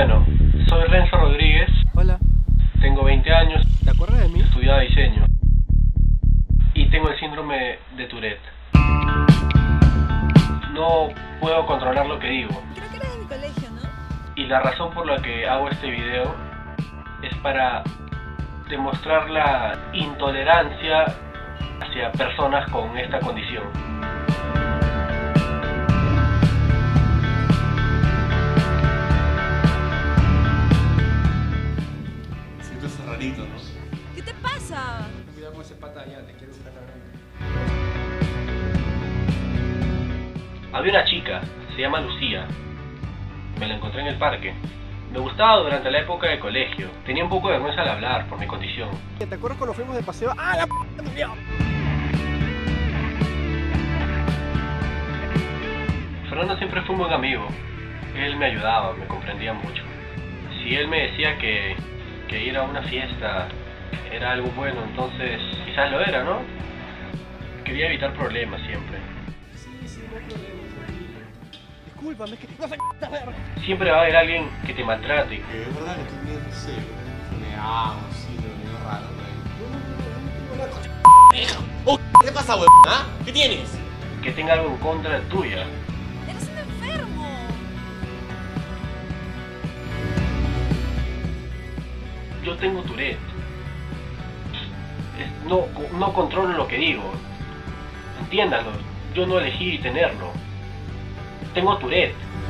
Bueno, soy Renzo Rodríguez. Hola. Tengo 20 años. ¿Te acuerdas de mí? Estudiaba diseño. Y tengo el síndrome de Tourette. No puedo controlar lo que digo. Creo que eres de mi colegio, ¿no? Y la razón por la que hago este video es para demostrar la intolerancia hacia personas con esta condición. Siento ese rarito, ¿no? ¿Qué te pasa? Cuidado con ese pata allá, te quiero sacar grande. Había una chica, se llama Lucía. Me la encontré en el parque. Me gustaba durante la época de colegio. Tenía un poco de vergüenza al hablar por mi condición. ¿Te acuerdas cuando fuimos de paseo? ¡Ah, la p***! Fernando siempre fue un buen amigo. Él me ayudaba, me comprendía mucho. Si él me decía que ir a una fiesta era algo bueno, entonces quizás lo era, ¿no? Quería evitar problemas siempre. Sí, no hay problema, tranquilo. Discúlpame, es que no sé esta verga. Siempre va a haber alguien que te maltrate. Que es verdad que tú tienes, no sé, una enfermedad, un síndrome medio raro, ¿no? ¿Qué te pasa, huevón? ¿Ah? ¿Qué tienes? Que tenga algo en contra tuya. Eres un enfermo. Yo tengo Tourette. No controlo lo que digo. Entiéndanlo, yo no elegí tenerlo. Tengo Tourette.